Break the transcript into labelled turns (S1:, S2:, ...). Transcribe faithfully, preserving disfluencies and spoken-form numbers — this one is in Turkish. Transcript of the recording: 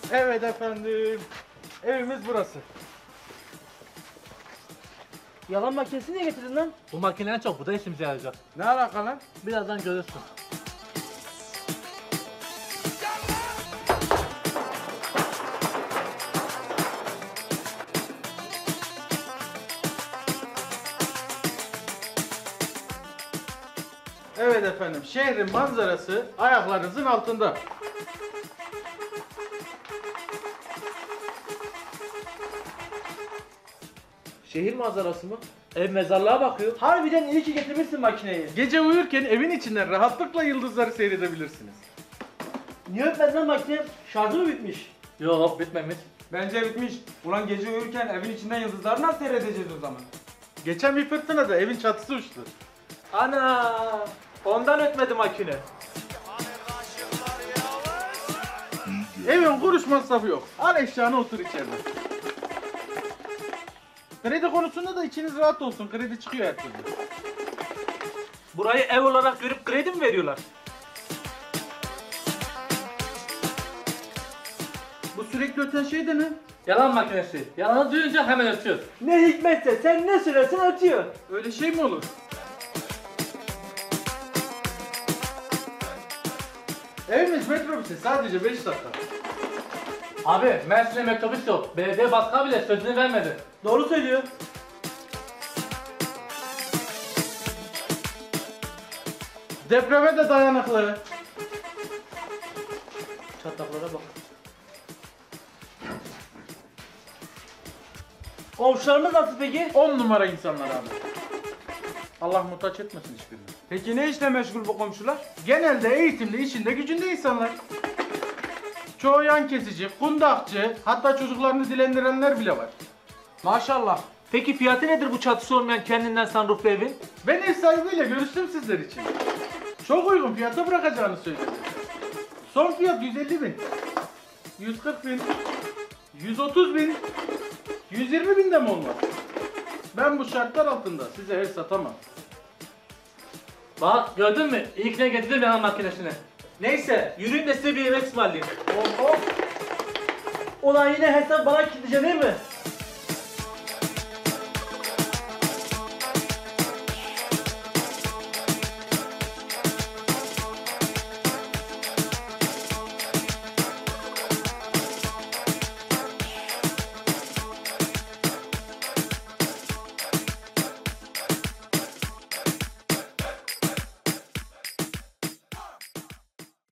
S1: Evet efendim. Evimiz burası.
S2: Yalan makinesini niye getirdin lan?
S3: Bu makinenin çok bu da işimize yarayacak.
S1: Ne alaka lan?
S3: Birazdan görürsün.
S1: Evet efendim. Şehrin manzarası ayaklarınızın altında.
S2: Şehir manzarası mı?
S3: Ev mezarlığa bakıyor.
S2: Harbiden iyi ki getirmişsin makineyi.
S1: Gece uyurken evin içinden rahatlıkla yıldızları seyredebilirsiniz.
S2: Niye öpmedin lan makine? Şarjı mı bitmiş?
S3: Yok bitmemiş.
S4: Bence bitmiş. Ulan gece uyurken evin içinden yıldızları nasıl seyredeceğiz o zaman?
S1: Geçen bir fırtınada evin çatısı uçtu.
S2: Ana! Ondan ötmedi makine.
S1: Evin kuruş masrafı yok. Al eşyanı otur içeride. Kredi konusunda da içiniz rahat olsun. Kredi çıkıyor her türlü.
S2: Burayı ev olarak görüp kredi mi veriyorlar?
S1: Bu sürekli öten şey de ne?
S3: Yalan makinesi. Yalanı duyunca hemen ötüyor.
S2: Ne hikmetse sen ne söylersen ötüyor.
S1: Öyle şey mi olur? Evimiz metrobüse sadece beş dakika.
S3: Abi Mersin'de metrobüs yok. Belediye başkanı bile sözünü vermedi.
S2: Doğru söylüyor.
S1: Depreme de dayanıklı.
S2: Çatlaklara bak. Komşularımız nasıl peki?
S1: On numara insanlar abi. Allah muhtaç etmesin hiçbirini.
S4: Peki ne işle meşgul bu komşular?
S1: Genelde eğitimli, işinde, gücünde insanlar. Çoğu yan kesici, kundakçı, hatta çocuklarını dilendirenler bile var.
S4: Maşallah.
S2: Peki fiyatı nedir bu çatısı olmayan kendinden sunrooflu evin?
S1: Ben ev sahibiyle görüştüm sizler için. Çok uygun fiyata bırakacağını söyledi. Son fiyat yüz elli bin. yüz kırk bin. yüz otuz bin. yüz yirmi bin de mi olmaz? Ben bu şartlar altında size ev satamam.
S3: Bak gördün mü? İlk ne getirdim yalan makinesini.
S2: Neyse yürüyün de size bir yemek ısmarlayayım. Oho! Ulan yine hesap bana kilitleyeceksin değil mi?